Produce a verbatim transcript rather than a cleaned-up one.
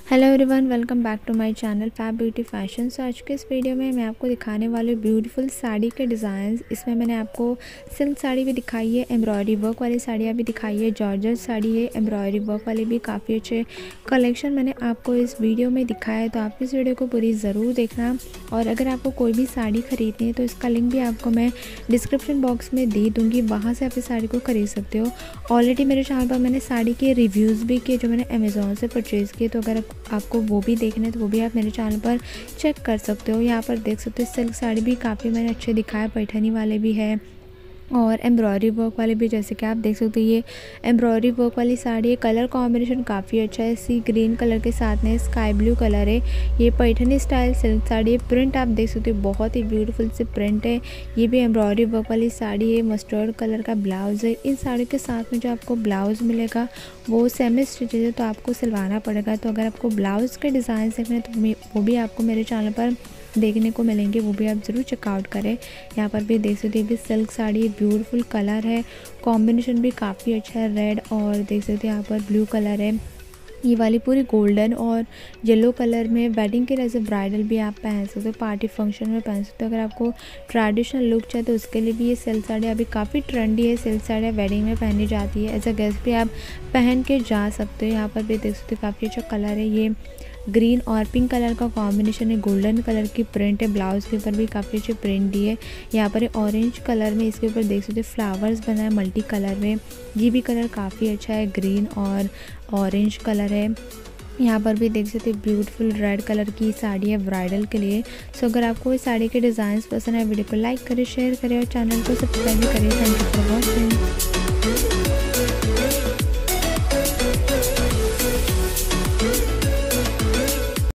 Hello everyone, welcome back to my channel fab beauty fashion. So आज के इस video में मैं आपको दिखाने वाली ब्यूटीफुल साड़ी के डिज़ाइंस। इसमें मैंने आपको सिल्क साड़ी भी दिखाई है, एम्ब्रॉयडरी वर्क वाली साड़ियाँ भी दिखाई है, जॉर्जेट साड़ी है, एम्ब्रॉयडरी वर्क वाली भी काफ़ी अच्छे कलेक्शन मैंने आपको इस वीडियो में दिखाया है। तो आप इस वीडियो को पूरी ज़रूर देखना। और अगर आपको कोई भी साड़ी ख़रीदनी है तो इसका लिंक भी आपको मैं डिस्क्रिप्शन बॉक्स में दे दूँगी, वहाँ से आप इस साड़ी को ख़रीद सकते हो। ऑलरेडी मेरे चैनल पर मैंने साड़ी के रिव्यूज़ भी किए जो मैंने अमेज़ॉन से परचेज़ किए, तो अगर आपको वो भी देखना है तो वो भी आप मेरे चैनल पर चेक कर सकते हो। यहाँ पर देख सकते हो सिल्क साड़ी भी काफ़ी मैंने अच्छे दिखाए, पैठनी वाले भी है और एम्ब्रॉयडरी वर्क वाले भी। जैसे कि आप देख सकते हो ये एम्ब्रॉयडरी वर्क वाली साड़ी है, कलर कॉम्बिनेशन काफ़ी अच्छा है। सी ग्रीन कलर के साथ में स्काई ब्लू कलर है। ये पैठनी स्टाइल सिल्क साड़ी है। प्रिंट आप देख सकते हो बहुत ही ब्यूटीफुल से प्रिंट है। ये भी एम्ब्रॉयडरी वर्क वाली साड़ी है। मस्टर्ड कलर का ब्लाउज़ है। इन साड़ी के साथ में जो आपको ब्लाउज़ मिलेगा वो सेमी स्टिच है, तो आपको सिलवाना पड़ेगा। तो अगर आपको ब्लाउज़ के डिज़ाइन देखने तो वो भी आपको मेरे चैनल पर देखने को मिलेंगे, वो भी आप ज़रूर चेकआउट करें। यहाँ पर भी देख सकते हैं, भी सिल्क साड़ी ब्यूटीफुल कलर है, कॉम्बिनेशन भी काफ़ी अच्छा है, रेड और देख सकते हैं यहाँ पर ब्लू कलर है। ये वाली पूरी गोल्डन और येलो कलर में वेडिंग के जैसे ब्राइडल भी आप पहन सकते हो, पार्टी फंक्शन में पहन सकते हो। अगर आपको ट्रेडिशनल लुक चाहिए तो उसके लिए भी ये सिल्क साड़ी अभी काफ़ी ट्रेंडी है। सिल्क साड़ी वेडिंग में पहनी जाती है, एज अ गेस्ट भी आप पहन के जा सकते हो। यहाँ पर भी देख सकते हो काफ़ी अच्छा कलर है। ये ग्रीन और पिंक कलर का कॉम्बिनेशन है, गोल्डन कलर की प्रिंट है। ब्लाउज़ के ऊपर भी काफ़ी अच्छी प्रिंट दी है। यहाँ पर ऑरेंज कलर में इसके ऊपर देख सकते हो फ्लावर्स बना है मल्टी कलर में। ये भी कलर काफ़ी अच्छा है, ग्रीन और ऑरेंज कलर है। यहाँ पर भी देख सकते हो ब्यूटीफुल रेड कलर की साड़ी है ब्राइडल के लिए। सो अगर आपको इस साड़ी के डिज़ाइंस पसंद है, वीडियो को लाइक करें, शेयर करें और चैनल को सब्सक्राइब भी करें। Thank you for watching.